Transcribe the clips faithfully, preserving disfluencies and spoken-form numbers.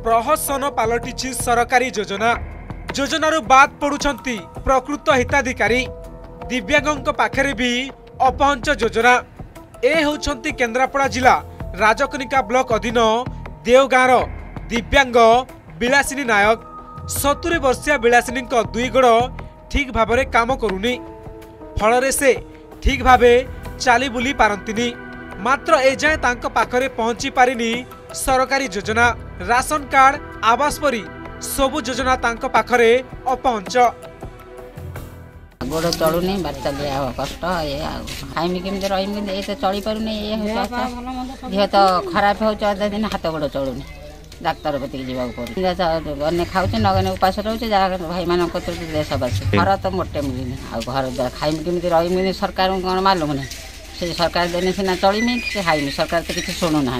प्रहसन पलटि सरकारी योजना योजनारू बाद पड़ुछंती प्रकृत हिताधिकारी दिव्यांगों पाखरे भी अपहंच योजना। ए होउछंती केन्द्रापड़ा जिला राजकनिका ब्लॉक अधीन देवगाँर दिव्यांग बिलासिनी नायक। सतुरी वर्षीय बिलासिनी दुई गोड़ ठीक भाव में काम करूनी, फल से ठीक भाव चली बुली पारंतिनी। मात्र एजाए तांको पाखरे पहुंची पारिनी सरकारी योजना, राशन कार्ड, आवास परी सबु योजना तांको पाखरे अपहंच। गोड़ चलुनी बार चलिया कष्ट ये खाइमी केमी रही ये तो चली पारूनी ये देह तो खराब हो दिन हाथ गोड़ चलुनी डाक्तर बतिक जावाक पड़े गने खाऊे नगने उपास रोचे भाई मान देशवासी घर तो मोटे मिलनी आ घर खाइमी केमी रही सरकार कौन मालूम नहीं से सरकार देने सीना चलमी खाइमी सरकार तो किसी शुणु ना।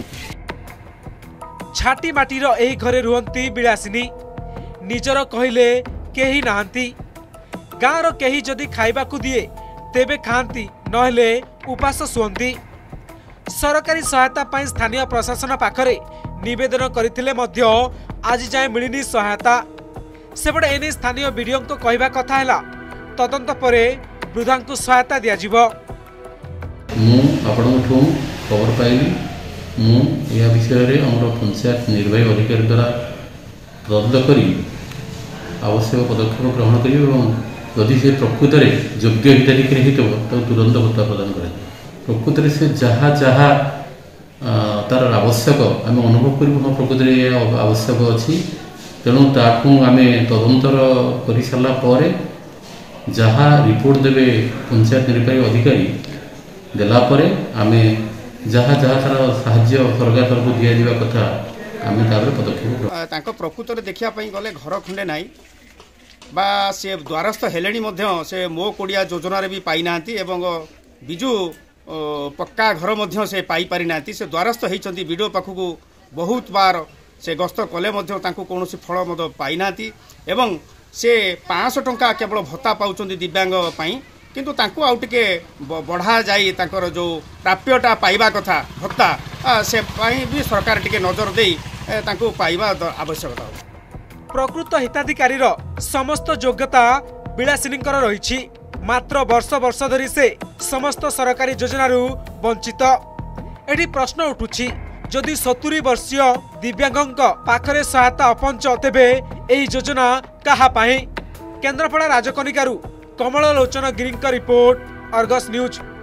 छाटी माटीर एही घरे रुहंती बिलासिनी, निजर कहिले केही नाहंती। गाँवर केही जदि खाइबाकू दिए तेबे खाती नहेले उपास शुअंती। सरकारी सहायता पाई स्थानीय प्रशासन पाखरे निवेदन करथिले मध्य आज जाए मिलिनी सहायता। सेपटे एने स्थानीय बीडीओ को कहवा कथा हैला तदंत परे वृद्धा को सहायता दिया जिवो। मु आपणठू खबर पाइली मु या विषय रे हमर पंचायत निर्वाही अधिकारी द्वारा तदंत करी आवश्यक पदक्षेप ग्रहण करी एवं यदि से प्रकृत में योग्य हिताधिकारी हो तुरंत भत्ता प्रदान कर प्रकृत में से जहाँ जहाँ तार आवश्यक आम अनुभव कर प्रकृत में आवश्यक अच्छी तेणु ताकू आम तदंतर कर सारापर जहाँ रिपोर्ट देवे पंचायत निर्वाही अधिकारी देलापर आम जहाँ जहाँ तार साहाय्य सरकार तरफ दि कथा आम पदक्षेप प्रकृत देखापी गले घर खंडे ना बा से द्वारस्थ हेले से मो कोड़िया योजना भी पाई ना एवं बिजु पक्का घर मध्य से पाई पारि ना से द्वारस्थ होती विडो पाखक बहुत बार से गस्त कले कौन फल मद पाई ना एवं से पाँच टंका केवल भत्ता पाँच दिव्यांग किंतु तांको आउ टिके बढ़ा जाई तांकर जो प्राप्यटा पाइबा कथा भत्ता से भी सरकार टिके नजर दे तांको पाइबा आवश्यकता। प्रकृत हिताधिकारी समस्त योग्यता बिलासिनी रही, मात्र वर्ष वर्ष धरी से समस्त सरकारी योजनारू वंचित। एटी प्रश्न उठुछि जदि सतुरी वर्षीय दिव्यांगों पाखरे सहायता अपहंच तेबे एही योजना कहा पाए। केन्द्रापड़ा राजकनिकारु Kamal Lochan Giri report, Argus news.